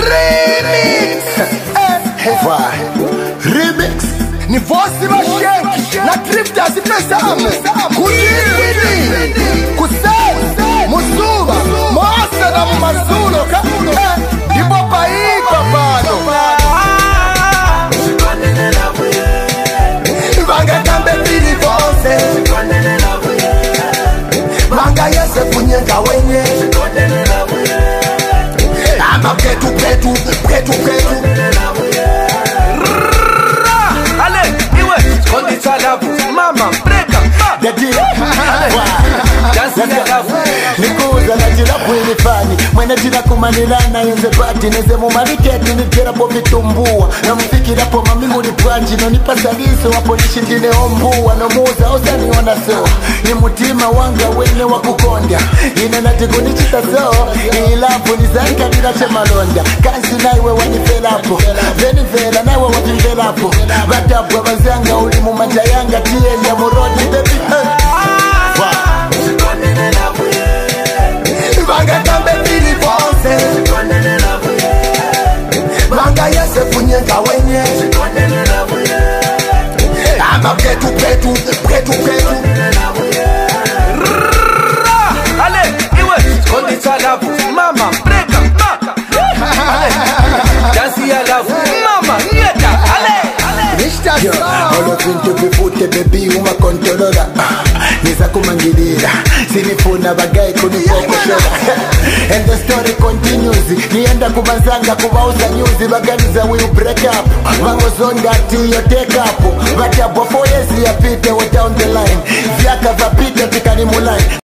Remix. Remix. Ni voice mashake na drifters pesa ame. Kudini. Kusai. Musuba. Moasa na mazulo ka. Ibo paika bado. Banga kambe pili vose. Banga yese kunyeka wenye. Ama petu. Ale, iwe, kondi chalabu, mama, breka, nikuza na jira kuilifani mwene jira kumanilana yenze pati neze mumariketi nitera po vitumbua na mfikira po mamingu ni pwanji no nipasaliso wapo nishindine ombua no muza osani ona so ni mutima wanga wene wakukonda ina natiko nichita so ilapo nizanka nirache malonda kansi naiwe wanifelapo venifela naiwe wafinvelapo vatapwa bazanga uli mumanja yanga tiye ya murodi baby Banga kambe pili vose Banga yese kunyeka wenye Ama petu Ale, iwe, kondi chalabu, mama, breka, dansi ya lavu, mama, nieta, ale. Olofintu vifute baby umakontolola Nisa kumangilira Sinifuna bagai kunipokoshela And the story continues Nienda kumazanga kubauza news Baganiza will break up Mangozonga tiyo take up Vatiabwa 4 years ya pite we down the line Vyaka vapite tikani muline